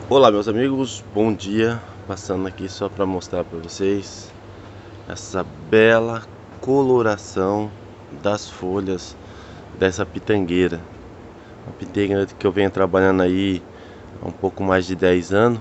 Olá meus amigos, bom dia. Passando aqui só para mostrar para vocês essa bela coloração das folhas dessa pitangueira. Uma pitangueira que eu venho trabalhando aí há um pouco mais de 10 anos,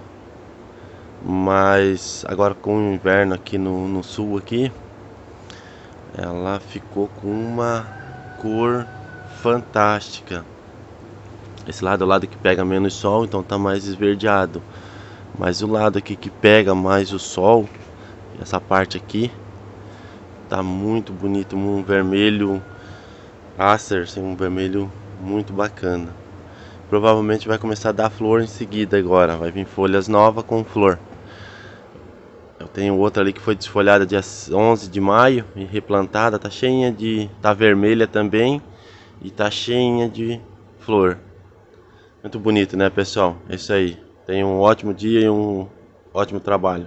mas agora com o inverno aqui no sul aqui, ela ficou com uma cor fantástica. Esse lado é o lado que pega menos sol, então tá mais esverdeado. Mas o lado aqui que pega mais o sol, essa parte aqui, tá muito bonito, um vermelho acer, assim, um vermelho muito bacana. Provavelmente vai começar a dar flor em seguida agora, vai vir folhas novas com flor. Eu tenho outra ali que foi desfolhada dia 11 de maio e replantada, tá cheinha de... tá vermelha também e tá cheinha de flor. Muito bonito, né, pessoal? É isso aí. Tenha um ótimo dia e um ótimo trabalho.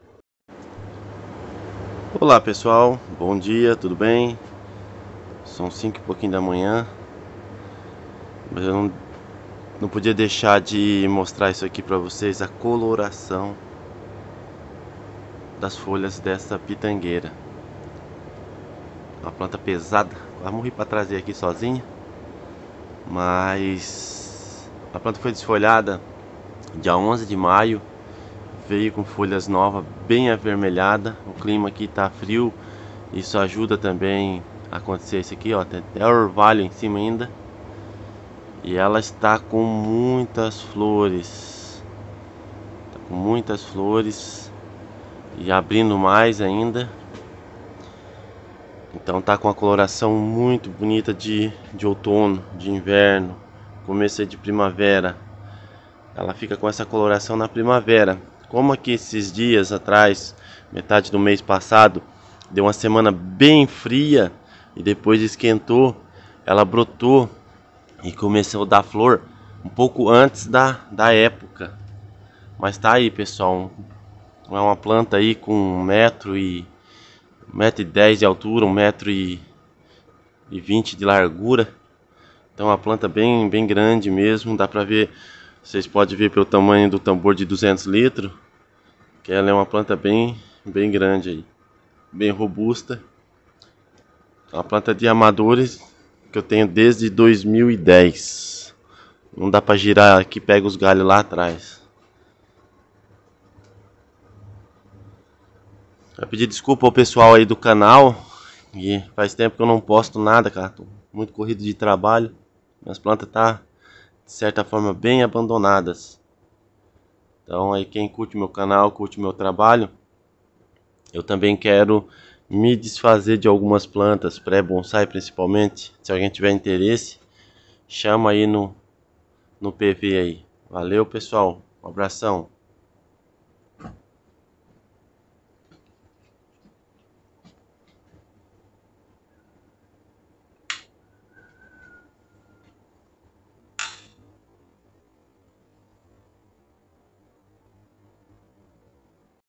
Olá, pessoal. Bom dia, tudo bem? São 5 e pouquinho da manhã. Mas eu não podia deixar de mostrar isso aqui pra vocês, a coloração das folhas dessa pitangueira. Uma planta pesada. Quase morri pra trazer aqui sozinha. Mas a planta foi desfolhada dia 11 de maio. Veio com folhas novas, bem avermelhada. O clima aqui tá frio, isso ajuda também a acontecer isso aqui, ó. Tem até orvalho em cima ainda. E ela está com muitas flores. Tá com muitas flores e abrindo mais ainda. Então tá com uma coloração muito bonita de outono, de inverno, começo de primavera. Ela fica com essa coloração na primavera. Como aqui esses dias atrás, metade do mês passado, deu uma semana bem fria e depois esquentou, ela brotou e começou a dar flor um pouco antes da época. Mas tá aí, pessoal, é uma planta aí com 1,10 m de altura, 1,20 m de largura. Então é uma planta bem grande mesmo, dá pra ver. Vocês podem ver pelo tamanho do tambor de 200 litros, que ela é uma planta bem grande aí, bem robusta. É uma planta de amadores que eu tenho desde 2010. Não dá pra girar aqui, pega os galhos lá atrás. Eu pedir desculpa ao pessoal aí do canal, e faz tempo que eu não posto nada, cara. Tô muito corrido de trabalho. Minhas plantas tá de certa forma bem abandonadas. Então aí quem curte meu canal, curte meu trabalho, eu também quero me desfazer de algumas plantas, pré-bonsai principalmente. Se alguém tiver interesse, chama aí no PV aí. Valeu, pessoal. Um abração.